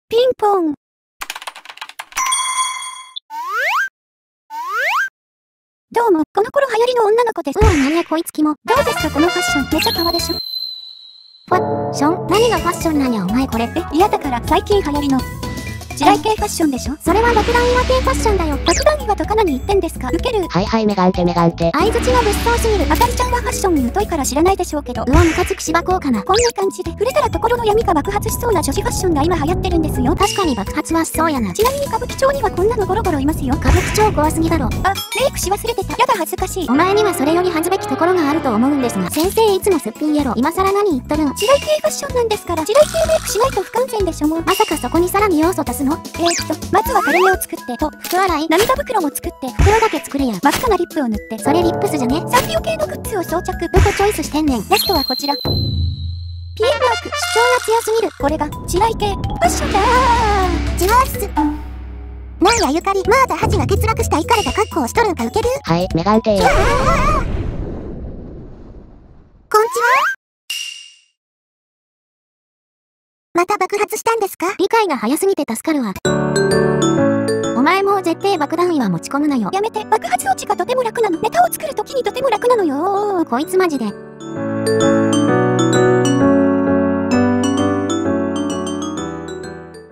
ピンポン。どうも、この頃流行りの女の子です。 なんやこいつきも。 どうですかこのファッション。めちゃ可愛でしょ。 ファッション？何がファッションなんやお前これ。 嫌だから最近流行りの地雷系ファッションでしょ。 それは爆弾岩系ファッションだよ。 爆弾岩とか何言ってんですか。ウケる。 はいはいメガンテ。 相づちが物騒すぎる。 あかりちゃんはファッションに疎いから知らないでしょうけど。 ムカつく芝こうかな。 こんな感じで触れたら心の闇が爆発しそうな女子ファッションが今流行ってるんですよ。 確かに爆発はしそうやな。 ちなみに歌舞伎町にはこんなのゴロゴロいますよ。 歌舞伎町怖すぎだろ。 あ、メイクし忘れてた。やだ恥ずかしい。 お前にはそれより恥ずべきところがあると思うんですが。先生いつもすっぴんやろ。今更何言っとるん。 地雷系ファッションなんですから。地雷系メイクしないと不完全でしょもう。 まさかそこにさらに要素足すの？ まずはタレ目を作ってと、 服洗い？ 涙袋も作って、 袋だけ作れや。 真っ赤なリップを塗って、 それリップスじゃね？ サンリオ系のグッズを装着。 どこチョイスしてんねん。 ラストはこちら。ピエンマーク。 主張が強すぎる。 これが地雷系ファッションだー。 違うっす。なんやゆかり、まだ恥が欠落したイカれた格好をしとるんかウケる？ はいメガンテ。 こんちは？また爆発したんですか？理解が早すぎて助かるわ。お前も絶対爆弾岩持ち込むなよ。 やめて、爆発落ちがとても楽なの。ネタを作るときにとても楽なのよ。 こいつマジで。